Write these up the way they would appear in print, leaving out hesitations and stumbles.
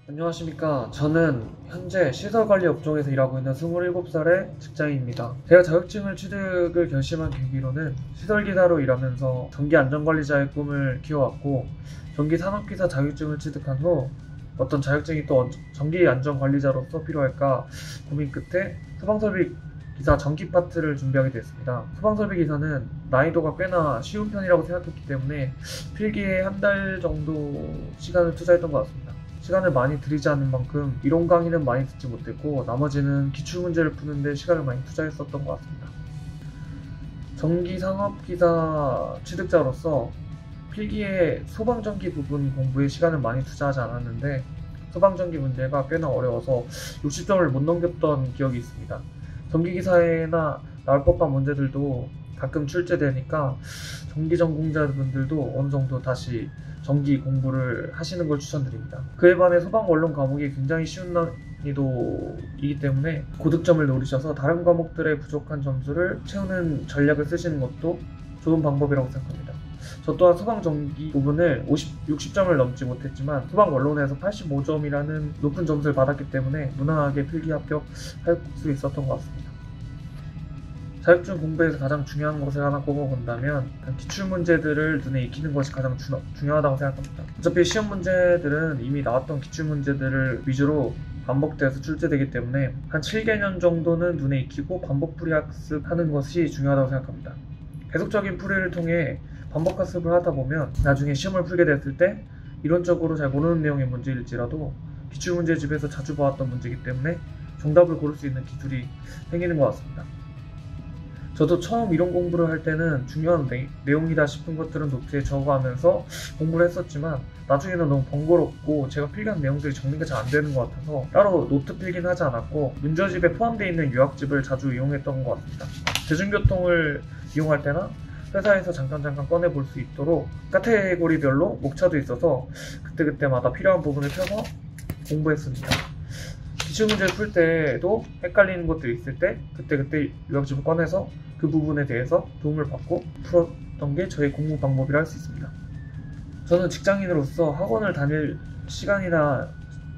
안녕하십니까. 저는 현재 시설관리 업종에서 일하고 있는 27살의 직장인입니다. 제가 자격증을 취득을 결심한 계기로는 시설기사로 일하면서 전기안전관리자의 꿈을 키워왔고, 전기산업기사 자격증을 취득한 후 어떤 자격증이 또 전기안전관리자로서 필요할까 고민 끝에 소방설비기사 전기 파트를 준비하게 됐습니다. 소방설비기사는 난이도가 꽤나 쉬운 편이라고 생각했기 때문에 필기에 한 달 정도 시간을 투자했던 것 같습니다. 시간을 많이 들이지 않는 만큼 이론 강의는 많이 듣지 못했고, 나머지는 기출문제를 푸는데 시간을 많이 투자했었던 것 같습니다. 전기산업기사 취득자로서 필기의 소방전기 부분 공부에 시간을 많이 투자하지 않았는데, 소방전기 문제가 꽤나 어려워서 60점을 못 넘겼던 기억이 있습니다. 전기기사에나 나올 법한 문제들도 가끔 출제되니까 전기 전공자분들도 어느 정도 다시 전기 공부를 하시는 걸 추천드립니다. 그에 반해 소방 원론 과목이 굉장히 쉬운 난이도이기 때문에 고득점을 노리셔서 다른 과목들의 부족한 점수를 채우는 전략을 쓰시는 것도 좋은 방법이라고 생각합니다. 저 또한 소방 전기 부분을 60점을 넘지 못했지만 소방 원론에서 85점이라는 높은 점수를 받았기 때문에 무난하게 필기 합격할 수 있었던 것 같습니다. 자격증 공부에서 가장 중요한 것을 하나 꼽아본다면 기출문제들을 눈에 익히는 것이 가장 중요하다고 생각합니다. 어차피 시험 문제들은 이미 나왔던 기출문제들을 위주로 반복돼서 출제되기 때문에 한 7개년 정도는 눈에 익히고 반복풀이 학습하는 것이 중요하다고 생각합니다. 계속적인 풀이를 통해 반복 학습을 하다 보면 나중에 시험을 풀게 됐을 때 이론적으로 잘 모르는 내용의 문제일지라도 기출문제집에서 자주 봐왔던 문제이기 때문에 정답을 고를 수 있는 기술이 생기는 것 같습니다. 저도 처음 이론 공부를 할 때는 중요한 내용이다 싶은 것들은 노트에 적어가면서 공부를 했었지만 나중에는 너무 번거롭고 제가 필기한 내용들이 정리가 잘 안 되는 것 같아서 따로 노트 필기는 하지 않았고 문제집에 포함되어 있는 요약집을 자주 이용했던 것 같습니다. 대중교통을 이용할 때나 회사에서 잠깐 꺼내 볼 수 있도록 카테고리별로 목차도 있어서 그때마다 필요한 부분을 펴서 공부했습니다. 기출문제를 풀 때도 헷갈리는 것들이 있을 때 그때 요약집을 꺼내서 그 부분에 대해서 도움을 받고 풀었던 게 저의 공부 방법이라 할 수 있습니다. 저는 직장인으로서 학원을 다닐 시간이나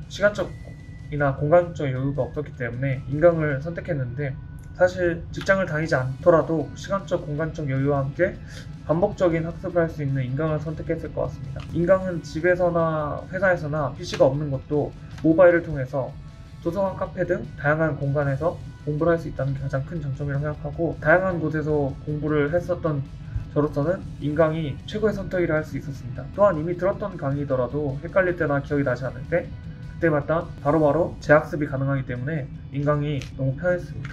시간적이나 공간적 여유가 없었기 때문에 인강을 선택했는데, 사실 직장을 다니지 않더라도 시간적 공간적 여유와 함께 반복적인 학습을 할 수 있는 인강을 선택했을 것 같습니다. 인강은 집에서나 회사에서나 PC가 없는 것도 모바일을 통해서 도서관, 카페 등 다양한 공간에서 공부를 할 수 있다는 게 가장 큰 장점이라고 생각하고, 다양한 곳에서 공부를 했었던 저로서는 인강이 최고의 선택이라 할 수 있었습니다. 또한 이미 들었던 강의더라도 헷갈릴 때나 기억이 나지 않을 때 그때마다 바로바로 재학습이 가능하기 때문에 인강이 너무 편했습니다.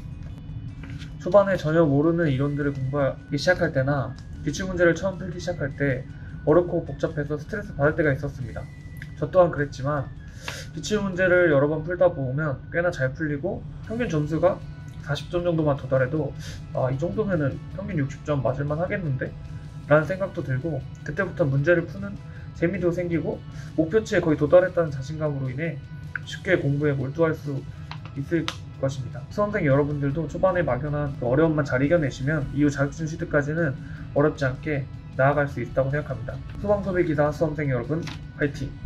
초반에 전혀 모르는 이론들을 공부하기 시작할 때나 기출문제를 처음 풀기 시작할 때 어렵고 복잡해서 스트레스 받을 때가 있었습니다. 저 또한 그랬지만 기출문제를 여러 번 풀다 보면 꽤나 잘 풀리고 평균 점수가 40점 정도만 도달해도 이 정도면은 평균 60점 맞을만 하겠는데? 라는 생각도 들고, 그때부터 문제를 푸는 재미도 생기고 목표치에 거의 도달했다는 자신감으로 인해 쉽게 공부에 몰두할 수 있을 것입니다. 수험생 여러분들도 초반에 막연한 어려움만 잘 이겨내시면 이후 자격증 취득까지는 어렵지 않게 나아갈 수 있다고 생각합니다. 소방설비기사 수험생 여러분, 화이팅!